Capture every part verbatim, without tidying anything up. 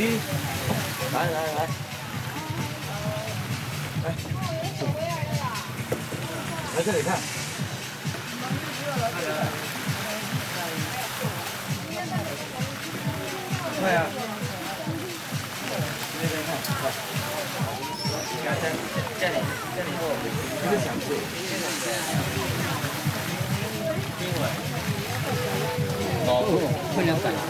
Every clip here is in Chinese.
七，来来来，来，来这里看。快啊！那边看，快。看这这里这里，一个响字。英文。哦，不能改。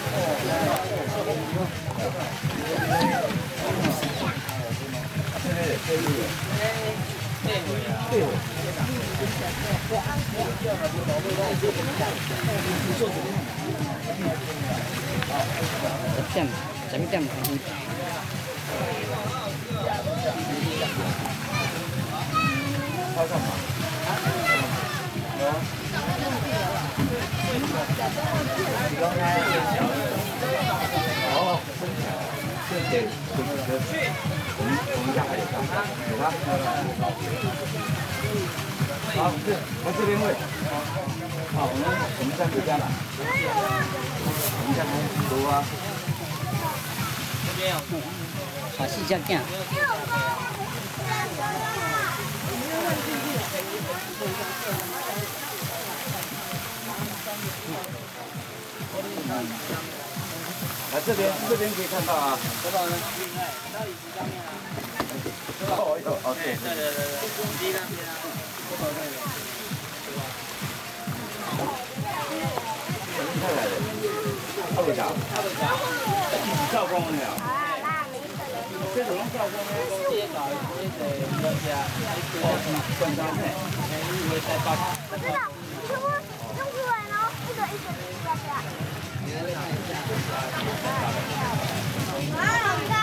对对对。对对。Xem, chấm xem cái gì. Ồ,这给我们我们我们家还有上，有吗？好，这来这边喂。好，我们我们再回家了。我们家还有很多啊。这边有。好，细加酱。来这边，这边可以看到啊。多少呢？到椅子上面啊。哦，有哦，对对对对对，第一张边啊。多少块钱？太来了，二位长，二位长，一起照光了。啊，那没事了。这种照光呢，公司搞一些那些哦，关山菜，哎，你会在八。我知道，你说用出来然后这个一整一个这样。啊，老张。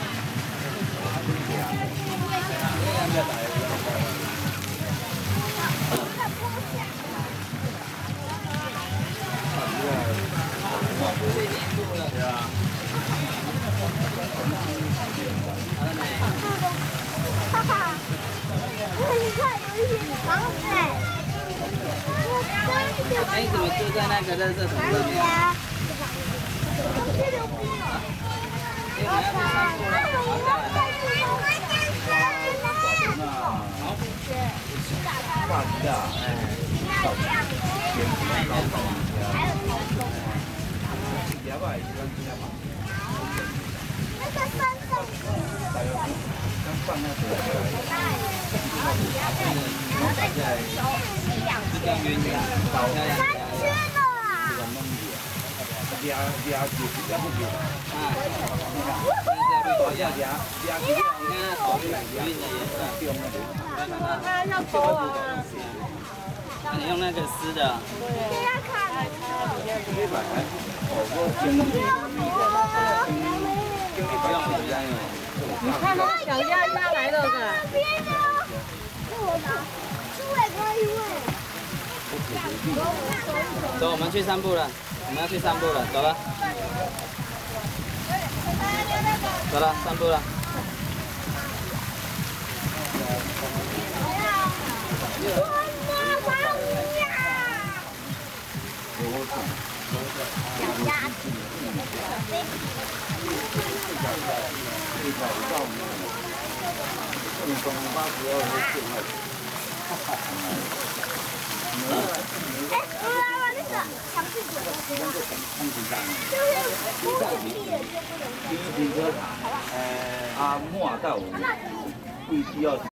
对啊。哈哈，你看有一些房子哎。哎，怎么就在那个垃圾桶上面？这就不了。我操！我在去我家去了。好。挂机的，哎，搞这样，还有头头。两百一张机嘛。那个三张。刚放那个。三圈了啊！俩俩几两不几？啊，俩俩俩几？你看头的颜色，我看要头啊。那你用那个湿的。对。要看。一百。不用不用。你看那小鸭鸭来了的。猪也可以喂。走，我们去散步了，我们要去散步了，走了。走了，散步了。小鸭子。哎，我来玩那个强制者的车，就是不能踢的就不能踢。第一停车场，呃，阿莫到我们不需要。